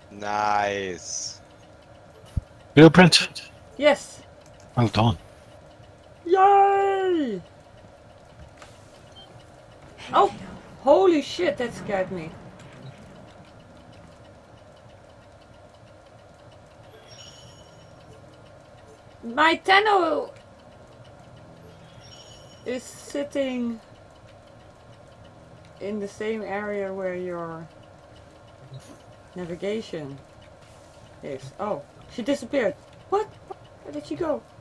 Nice. Blueprint. Yes. Well done. Yay! Oh, holy shit, that scared me. My Tenno is sitting in the same area where your navigation is. Oh, she disappeared. What? Where did she go?